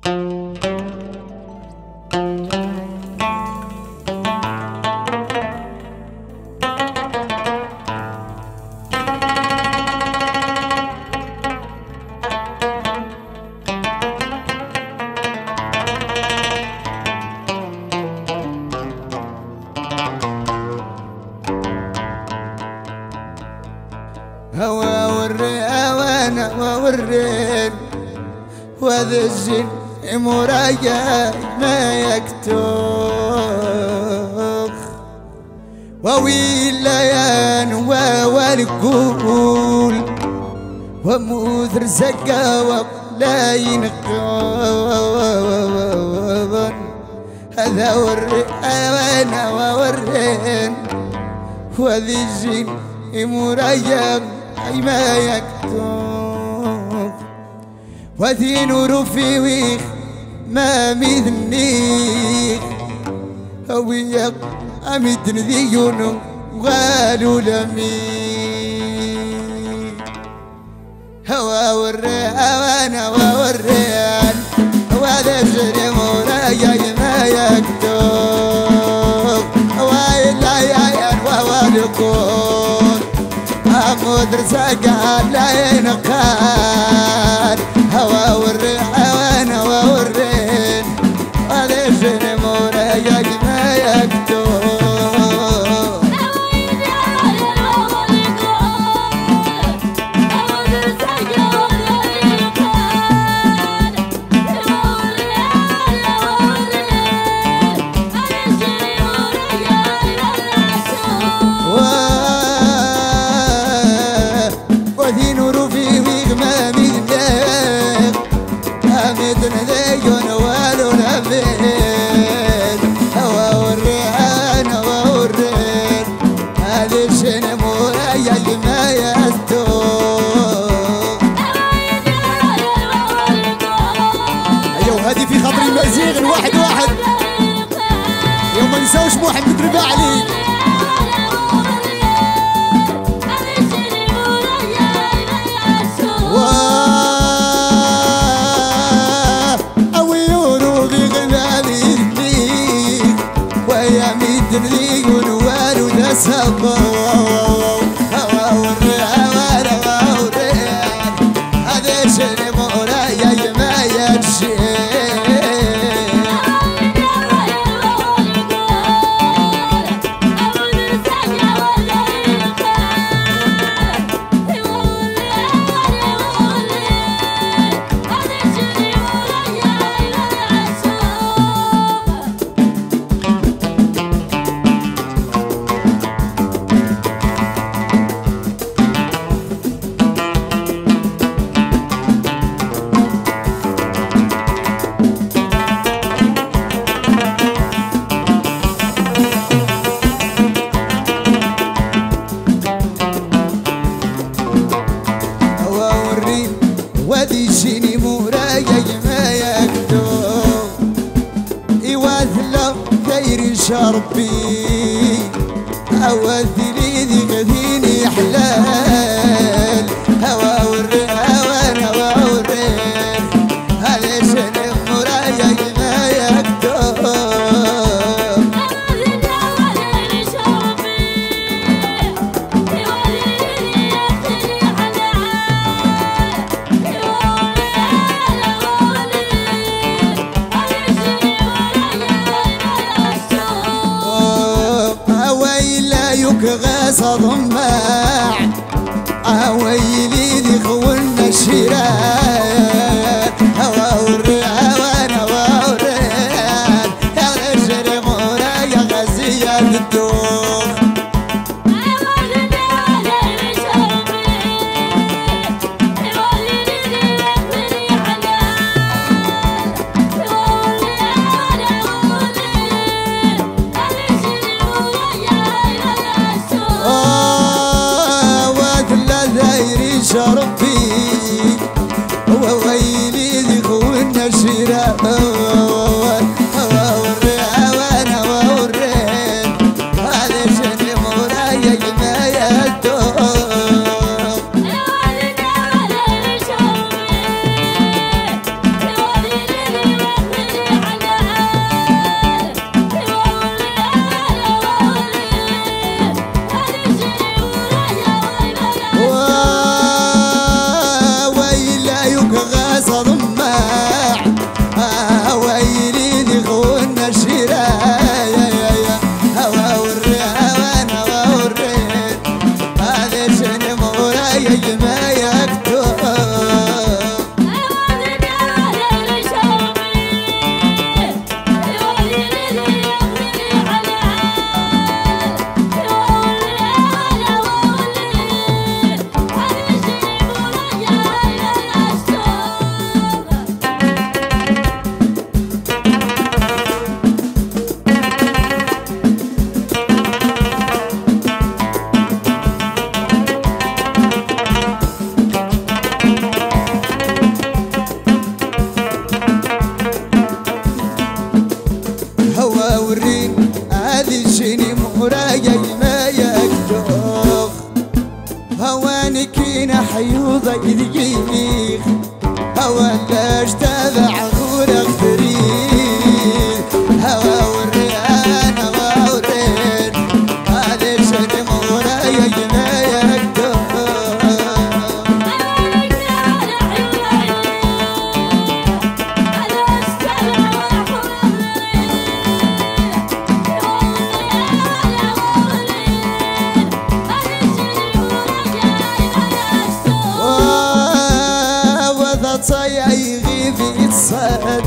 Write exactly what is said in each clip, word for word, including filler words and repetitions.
هوا وري وانا وورين وذا الجن مرايا ما يكتوخ وويليان والقول وموثر سقا لا ينقون هذا وري وانا وورين وذا الجن مرايا ما يكتب وذي نور في ويخ ما مذنيخ هويق أمدن ذيون غالوا لمين هوا وريها وانا ووريان وذا جري مولاي ما يكتب وإلا يا ووالقون مدر سقا لا ينقال هوا والريح وانا وورين وليش مولاي ما يكتب هذه في خاطري مزيغ واحد واحد يوم ما نساوش محمد رباعي أويونو في غنالي ويا ميدن ذي ونوالو نسبو وذي شيني مورايا ما يكتب يواثلا غير شربي أوذي لي ذي غذيني حلال هوا وريها وانا وورين هذا شيني مورايا ما يكتب غاص ضماع أويلي ذي خولنا الشراء هوا وريها وانا وورين يا غشر مورايا غزية الدوم شربي وويلي ذي خولنا الشراء هوا وريها وانا وورين هذا شني مولاي ما يدوم ولاش تابع غورك تريد هوا والريان هوا والرين هذا شني مولاي ما يقدر صايا يغيب يتصاد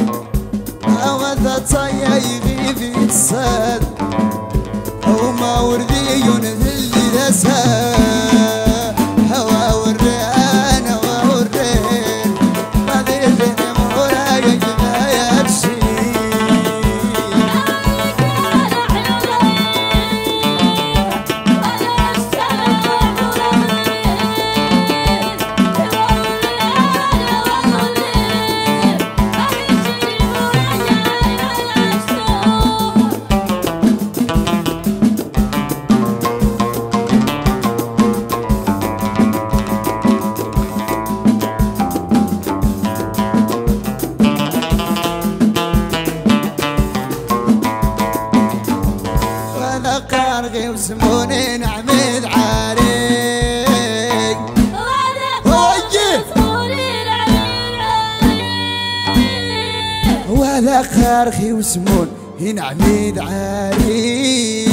هذا صايا يغيب يتصاد وما ورديون اللي دسها هوا والريان هوا والرين هذه جني مولاي ما يمشي قارغي وسموني نعمد عليك ولا قارغي وسمون نعمد عليك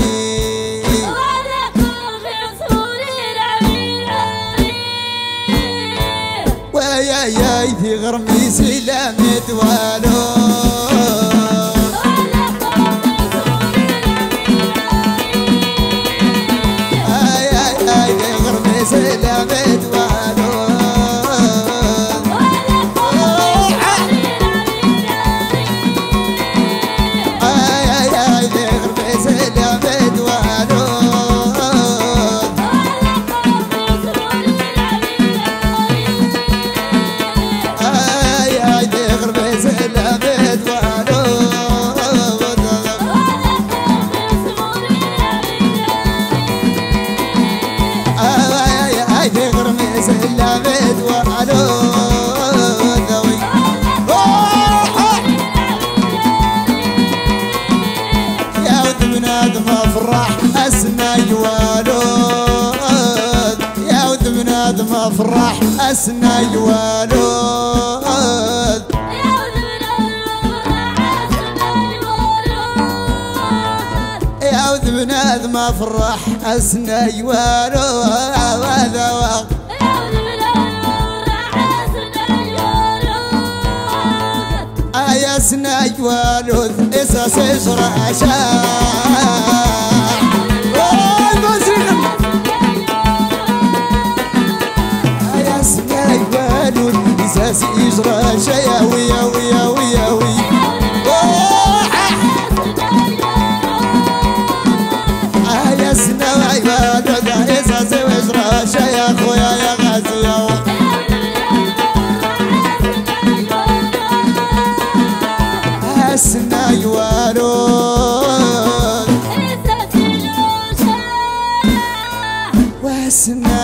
ويا يا في غرميسي لا متوالو سلامت والود اي اي اي غربي سلامت والود اي اي غربي سلامت سلامت وعلود ذوي يا ود من ادم افرح اسنى يوالود يا ود من ادم افرح اسنى يوالود يا ود من ادم افرح اسنى يوالود هذا وقت يا سناي والود اساس يجرى شاع يا سناي والود اساس يجرى شاع ويا ويا ويا ويا يا سناي والود اساس يجرى شاع خويا يا غازي سنا يوالود وسنا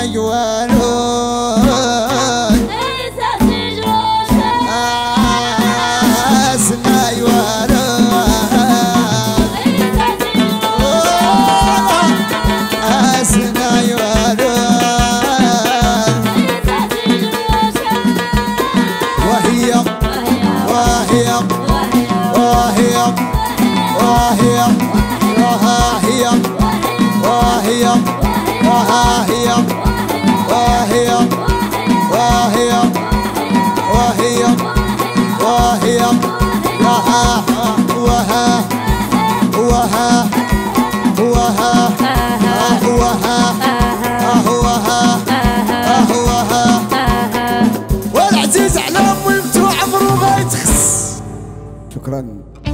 يوالود سنا يوالود سنا يوالود وهي وهي وهي وهي وهي وهي وهي وهي وهي وهي وهي وها وها وها وها وها وها وها والعزيز على امي مفتوح عمرو ما يتخس. شكرا.